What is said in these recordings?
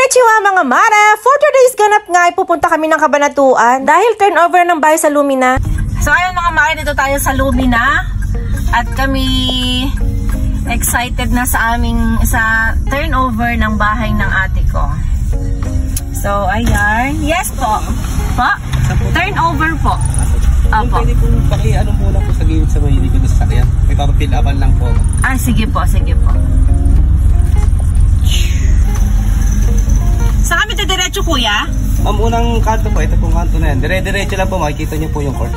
Konnichiwa mga mare! For today's ganap nga ay pupunta kami ng Cabanatuan dahil turnover ng bahay sa Lumina. So ayun mga mare, dito tayo sa Lumina at kami excited na sa aming turnover ng bahay ng ate ko. So ayan, yes po. Po? Turnover po. Opo. Pwede pong paki-ano muna po sa gilid sa may likod ng sasakyan. May papapilapan lang po. Ah, sige po, sige po. Saan kami diretso kuya? Ma'am, unang kanto po, ito pong kanto na yan. Dire-diretso lang po, makikita niyo po yung court.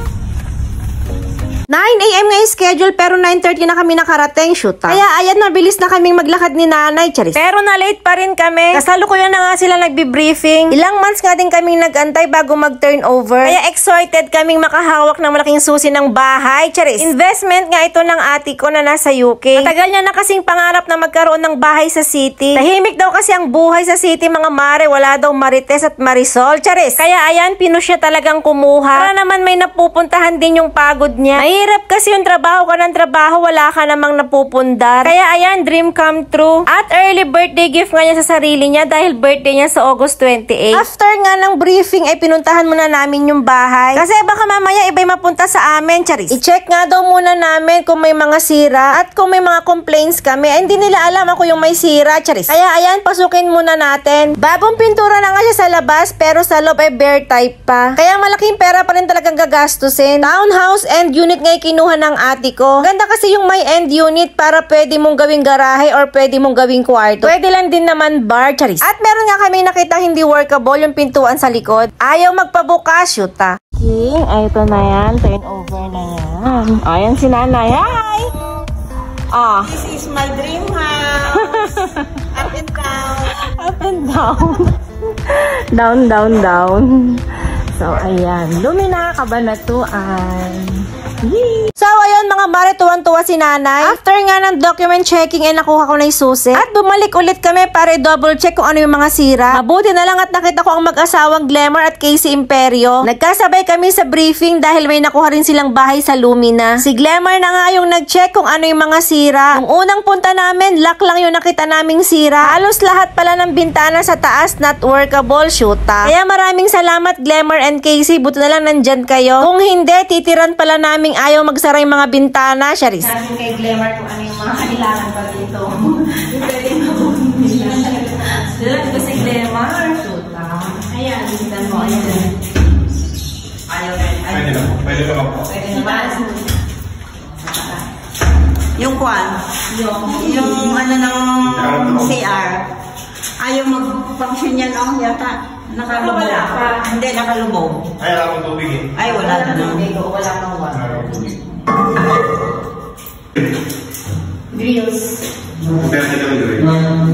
9 AM nga yung schedule pero 9:30 na kami nakarating, shoot. Kaya ayan, mabilis na kaming maglakad ni nanay, charis. Pero na late pa rin kami. Kasalukuyan na nga sila nagbi-briefing. Ilang months nga din kaming nag-antay bago mag-turnover. Kaya excited kaming makahawak ng malaking susi ng bahay, charis. Investment nga ito ng ate ko na nasa UK. Matagal niya na kasing pangarap na magkaroon ng bahay sa city. Tahimik daw kasi ang buhay sa city mga mare. Wala daw Marites at Marisol, charis. Kaya ayan, pinusya talagang kumuha. Para naman may napupuntahan din yung pagod niya. Mahirap kasi yung trabaho ka ng trabaho, wala ka namang napupundar. Kaya ayan, dream come true. At early birthday gift nga niya sa sarili niya dahil birthday niya sa August 28. After nga ng briefing ay pinuntahan muna namin yung bahay. Kasi baka mamaya iba'y mapunta sa amin, charis. I-check nga daw muna namin kung may mga sira at kung may mga complaints kami. Ay, hindi nila alam ako yung may sira, charis. Kaya ayan, pasukin muna natin. Bagong pintura na nga siya sa labas pero sa loob ay bare type pa. Kaya malaking pera pa rin talagang gagastusin. Townhouse and unit nga kinuha ng ate ko. Ganda kasi yung may end unit para pwede mong gawing garahe or pwede mong gawing kwarto. Pwede lang din naman bar, charis. At meron nga kami nakita hindi workable yung pintuan sa likod. Ayaw magpabukas, shoot ah. King, ay ito na yan. Turnover na yan. Ayan si nanay. Hi! Ah. This is my dream house. Up and down. Up and down. Down, down, down. So, ayan. Lumina, Cabanatuan. So, ayun mga mare, tuwan-tuwa si nanay. After nga ng document checking ay nakuha ko na yung susi. At bumalik ulit kami para i-double check kung ano yung mga sira. Mabuti na lang at nakita ko ang mag-asawang Glamour at Casey Imperio. Nagkasabay kami sa briefing dahil may nakuha rin silang bahay sa Lumina. Si Glamour na nga yung nag-check kung ano yung mga sira. Nung unang punta namin, lock lang yung nakita naming sira. Halos lahat pala ng bintana sa taas not workable, shoota. Kaya maraming salamat Glamour and Casey. Buti na lang nandyan kayo. Kung hindi, titiran pala namin ayaw magsara yung mga bintana, charis. Natin kay Glamour kung ano yung mga kailangan pa dito. Pwede mabumili. Dalag ko si Glamour. Shoot lang. Ayan, bisitan mo. Ayan. Ayaw. Pwede na po. Pwede na po. Pwede na. Yung kwan. Yung ano ng CR. Ayaw mag-function yan ang yata. Nakalubog. Wala pa. Hindi, nakalubog. Ay, wala akong tubig eh. Ay, wala na tubig. Wala kang wala. Wala akong tubig. Grills. Pero hindi kami gawin.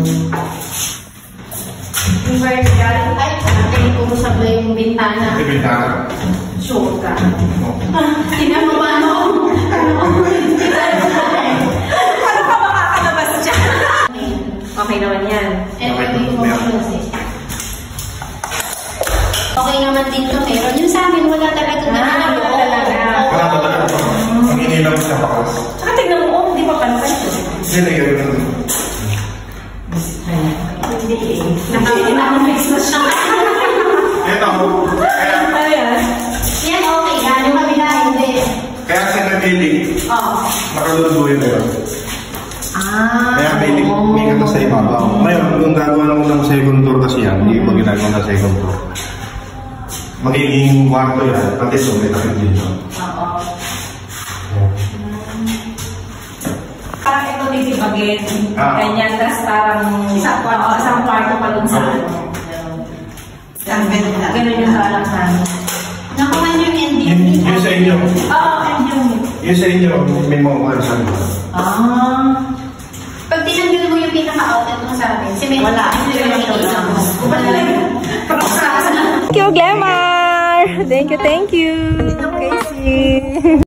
Yung vertical. Ay, natin kumusap na yung bintana. May bintana. Sure ka. Tingnan mo ba ano? Paano ka makakalabas dyan? Okay naman yan. Okay naman dito, pero yung sa amin wala talaga Wala talaga. Ang inilang sa pakas. Saka tignan mo, hindi pa panpan. Hindi na yun. Hindi. Nakaka-fix na siya. Yan ako. Ayan. yan okay yan, yung kabila hindi. Kaya sa nabili, nakalulubuhin na yun. Kaya may kata sa ibabaw. Ngayon, kung gagawa lang ng second tour kasi yan, hindi pa ginagawa ng second tour. Magiging kwarto yan, pati so may takip dito. Oo. Parang ito disibagin. Ganyan, tapos parang isang kwarto pa dun sa ano. Ganun yung parang sa ano. Nakuha niyo yung ending. Yung sa inyo. Oo, Yung sa inyo, may mga kwarto sa inyo. Pag tinanggal mo yung pinaka-outlet mo sa amin, wala. Thank you, Glamour! Thank you, Casey.